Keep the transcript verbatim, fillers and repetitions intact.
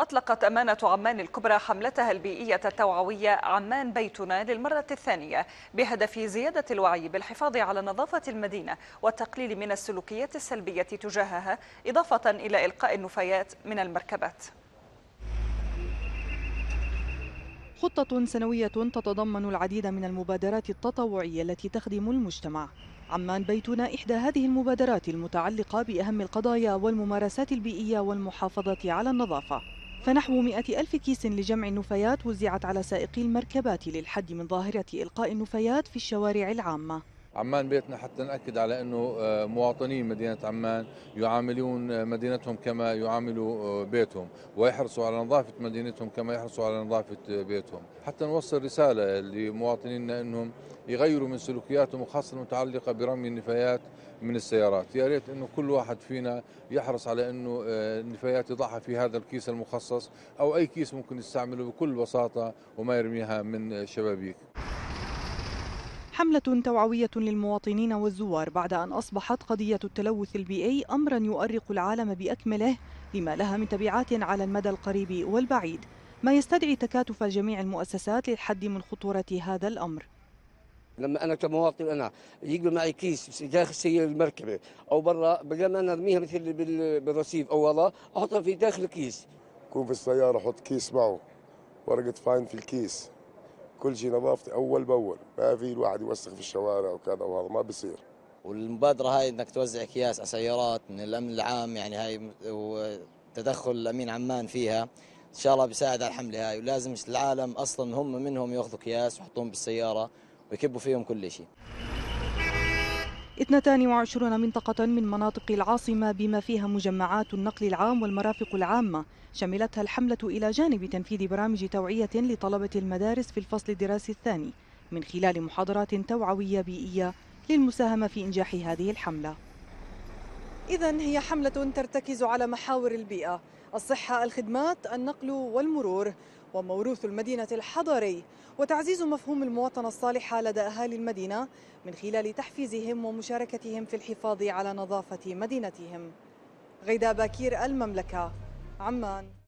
أطلقت أمانة عمان الكبرى حملتها البيئية التوعوية عمان بيتنا للمرة الثانية بهدف زيادة الوعي بالحفاظ على نظافة المدينة والتقليل من السلوكيات السلبية تجاهها، إضافة إلى إلقاء النفايات من المركبات. خطة سنوية تتضمن العديد من المبادرات التطوعية التي تخدم المجتمع. عمان بيتنا إحدى هذه المبادرات المتعلقة بأهم القضايا والممارسات البيئية والمحافظة على النظافة. فنحو مئة ألف كيس لجمع النفايات وزعت على سائقي المركبات للحد من ظاهرة إلقاء النفايات في الشوارع العامة. عمان بيتنا حتى نأكد على أنه آه، مواطني مدينة عمان يعاملون آه، مدينتهم كما يعاملوا آه، بيتهم، ويحرصوا على نظافة مدينتهم كما يحرصوا على نظافة آه، بيتهم، حتى نوصل رسالة لمواطنينا أنهم يغيروا من سلوكياتهم، وخاصة المتعلقة برمي النفايات من السيارات. يا ريت أنه كل واحد فينا يحرص على أنه آه، النفايات يضعها في هذا الكيس المخصص أو أي كيس ممكن يستعمله بكل بساطة وما يرميها من الشبابيك. حملة توعوية للمواطنين والزوار بعد أن أصبحت قضية التلوث البيئي أمرا يؤرق العالم بأكمله، لما لها من تبعات على المدى القريب والبعيد، ما يستدعي تكاتف جميع المؤسسات للحد من خطورة هذا الأمر. لما انا كمواطن انا يجي معي كيس داخل سير المركبه او برا، بدل ما انا ارميها مثل بال- بالرصيف او والله احطها في داخل الكيس. يكون في السيارة حط كيس معه، ورقة فاين في الكيس، كل شيء نظافتي أول بأول، ما في الواحد يوسخ في الشوارع وكذا، وهذا ما بصير. والمبادرة هاي انك توزع اكياس على سيارات من الامن العام، يعني هاي وتدخل الامين عمان فيها ان شاء الله بيساعد على الحملة هاي، ولازم العالم اصلا هم منهم ياخذوا اكياس ويحطوهم بالسيارة ويكبوا فيهم كل شيء. اثنتان وعشرون منطقة من مناطق العاصمة بما فيها مجمعات النقل العام والمرافق العامة شملتها الحملة، إلى جانب تنفيذ برامج توعية لطلبة المدارس في الفصل الدراسي الثاني من خلال محاضرات توعوية بيئية للمساهمة في إنجاح هذه الحملة. إذن هي حملة ترتكز على محاور البيئة، الصحة، الخدمات، النقل والمرور، وموروث المدينة الحضري، وتعزيز مفهوم المواطنة الصالحة لدى أهالي المدينة من خلال تحفيزهم ومشاركتهم في الحفاظ على نظافة مدينتهم. غيداء باكير، المملكة، عمان.